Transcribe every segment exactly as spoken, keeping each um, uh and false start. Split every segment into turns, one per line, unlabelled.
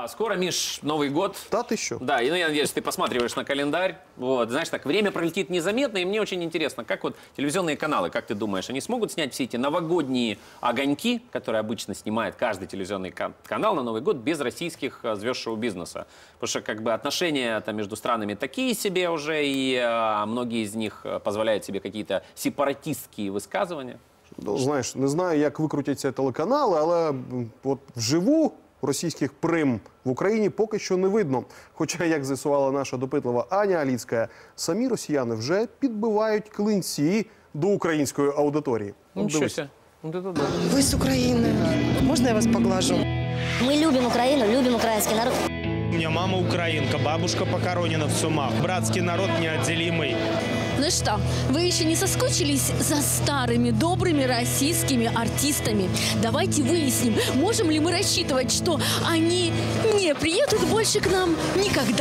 Да, скоро, Миш, Новый год.
Да, ты еще.
Да, и ну, я надеюсь, ты посматриваешь на календарь. Вот, знаешь, так, время пролетит незаметно, и мне очень интересно, как вот телевизионные каналы, как ты думаешь, они смогут снять все эти новогодние огоньки, которые обычно снимает каждый телевизионный канал на Новый год, без российских звезд шоу-бизнеса? Потому что как бы отношения там, между странами такие себе уже, и а, многие из них позволяют себе какие-то сепаратистские высказывания.
Ну, знаєш, не знаю, як викрутяться телеканали, але от вживу російських прим в Україні поки що не видно. Хоча, як з'ясувала наша допитлива Аня Аліцька, самі росіяни вже підбивають клинці до української аудиторії.
Нічого себе.
Вы с Украины. Можно я вас поглажу?
Мы любим Украину, любим украинский народ.
У меня мама украинка, бабушка похоронена в Сумах. Братский народ неотделимый.
Ну что, вы еще не соскучились за старыми, добрыми российскими артистами? Давайте выясним, можем ли мы рассчитывать, что они не приедут больше к нам никогда.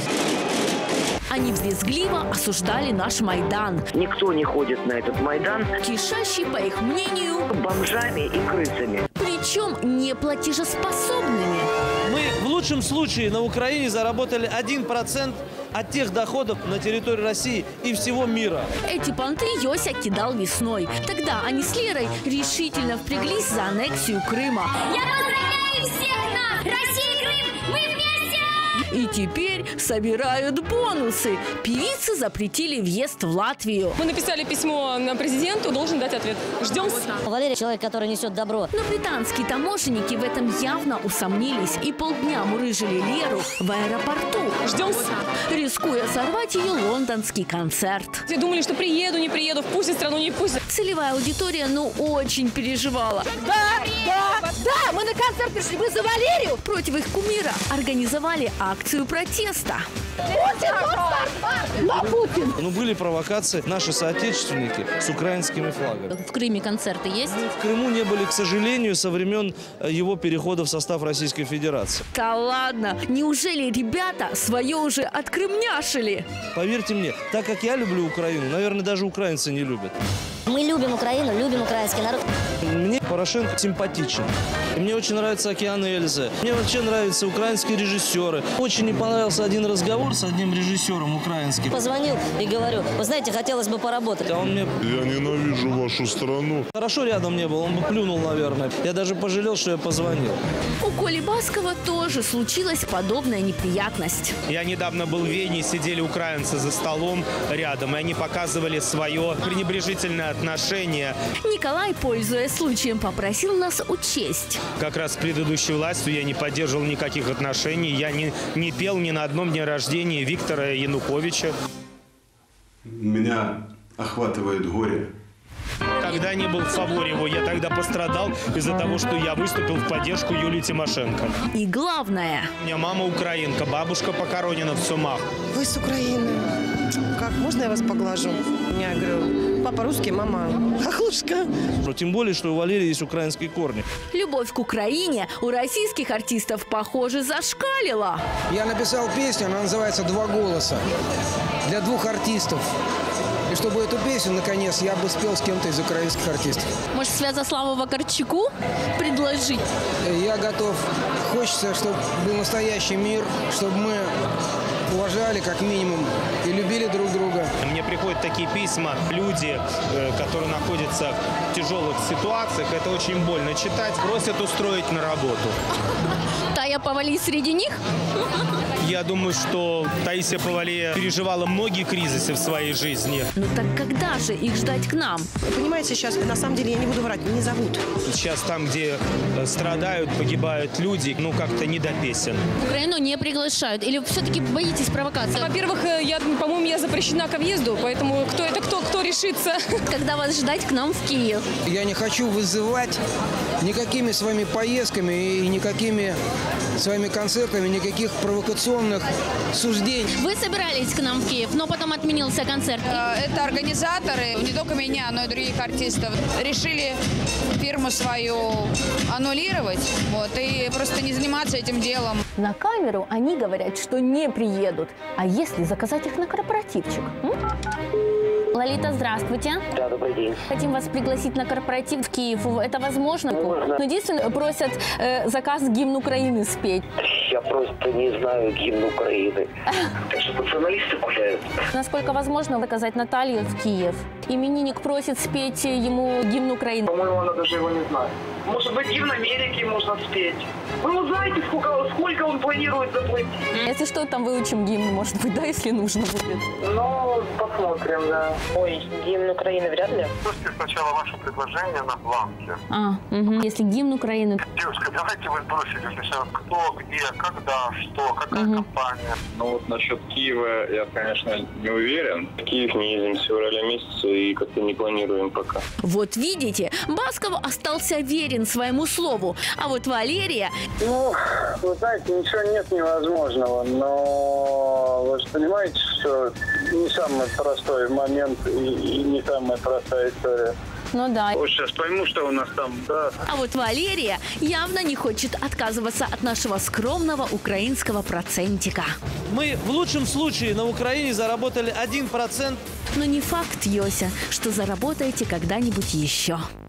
Они брезгливо осуждали наш Майдан.
Никто не ходит на этот Майдан.
Кишащий, по их мнению,
бомжами и крысами.
Причем неплатежеспособными.
Мы в лучшем случае на Украине заработали один процент от тех доходов на территории России и всего мира.
Эти понты Йося кидал весной. Тогда они с Лерой решительно впряглись за аннексию Крыма.
Я поздравляю всех нас! Россия и Крым! Мы вместе!
И теперь собирают бонусы. Певицы запретили въезд в Латвию.
Мы написали письмо на президенту, должен дать ответ. Ждем.
Валерий человек, который несет добро.
Но британские таможенники в этом явно усомнились и полдня мурыжили Леру в аэропорту.
Ждем.
Рискуя сорвать ее лондонский концерт.
Все думали, что приеду, не приеду, впустят страну, не пустят.
Целевая аудитория, ну, очень переживала.
Да, да, да, мы на концерт пришли, мы за Валерию.
Против их кумира организовали акцию протеста.
Путин!
Ну, были провокации наши соотечественники с украинскими флагами.
В Крыме концерты есть?
В Крыму не были, к сожалению, со времен его перехода в состав Российской Федерации.
Да ладно, неужели ребята свое уже открымняшили?
Поверьте мне, так как я люблю Украину, наверное, даже украинцы не любят.
Мы любим Украину, любим украинский народ.
Мне Порошенко симпатичен. И мне очень нравится «Океан Эльзы». Мне вообще нравятся украинские режиссеры. Очень не понравился один разговор с одним режиссером украинским.
Позвонил и говорю, вы знаете, хотелось бы поработать.
А он мне...
Я ненавижу вашу страну.
Хорошо рядом не был, он бы плюнул, наверное. Я даже пожалел, что я позвонил.
У Коли Баскова тоже случилась подобная неприятность.
Я недавно был в Вене, сидели украинцы за столом рядом, и они показывали свое пренебрежительное отношение.
Николай, пользуясь случаем, попросил нас учесть.
Как раз с предыдущей властью я не поддерживал никаких отношений. Я не, не пел ни на одном дне рождения Виктора Януковича.
Меня охватывает горе.
Когда не был в фаворе его, я тогда пострадал из-за того, что я выступил в поддержку Юлии Тимошенко.
И главное...
У меня мама украинка, бабушка похоронена в Сумах.
Вы с Украины. Как, можно я вас поглажу? Я говорю, папа русский, мама хохлушка.
Но тем более, что у Валерии есть украинские корни.
Любовь к Украине у российских артистов, похоже, зашкалила.
Я написал песню, она называется «Два голоса» для двух артистов. И чтобы эту песню, наконец, я бы спел с кем-то из украинских артистов.
Может, Святославу Вакарчуку предложить?
Я готов. Хочется, чтобы был настоящий мир, чтобы мы уважали, как минимум, и любили друг друга.
Мне приходят такие письма. Люди, которые находятся в тяжелых ситуациях, это очень больно читать, просят устроить на работу.
Тая Повалий среди них?
Я думаю, что Таисия Повалий переживала многие кризисы в своей жизни.
Ну так когда же их ждать к нам?
Понимаете, сейчас, на самом деле, я не буду врать, не зовут.
Сейчас там, где страдают, погибают люди, ну как-то не до песен.
Украину не приглашают? Или все-таки боитесь провокации?
Во-первых, я, по-моему, я запрещена к въезду, поэтому кто это кто, кто решится?
Когда вас ждать к нам в Киев?
Я не хочу вызывать никакими своими поездками и никакими своими концертами, никаких провокационных суждений.
Вы собирались к нам в Киев, но потом отменился концерт.
Это организаторы, не только меня, но и других артистов, решили фирму свою аннулировать, вот, и просто не заниматься этим делом.
На камеру они говорят, что не приедут. А если заказать их на корпоративчик? М? Лолита, здравствуйте.
Да, добрый день.
Хотим вас пригласить на корпоратив в Киев. Это возможно?
Можно.
Но единственное, просят э, заказ гимн Украины спеть.
Я просто не знаю гимн Украины. Так что националисты гуляют.
Насколько возможно заказать Наталью в Киев? Именинник просит спеть ему гимн Украины.
По-моему, она даже его не знает. Может быть, гимн Америки можно спеть. Вы узнаете, сколько, сколько он планирует заплатить.
Если что, там выучим гимн, может быть, да, если нужно будет.
Ну, посмотрим, да.
Ой, гимн Украины вряд ли.
Слушайте сначала ваше предложение на бланке.
А, угу. Если гимн Украины.
Девушка, давайте вы сбросите сначала кто, где, когда, что, какая
угу.
компания.
Ну вот насчет Киева я, конечно, не уверен. В Киев не едем с февраля месяца и как-то не планируем пока.
Вот видите, Басков остался верен своему слову, а вот Валерия...
Ну, вы знаете, ничего нет невозможного, но вы же понимаете, что не самый простой момент и, и не самая простая история.
Ну да.
Вот сейчас пойму, что у нас там, да.
А вот Валерия явно не хочет отказываться от нашего скромного украинского процентика.
Мы в лучшем случае на Украине заработали один процент.
Но не факт, Йося, что заработаете когда-нибудь еще.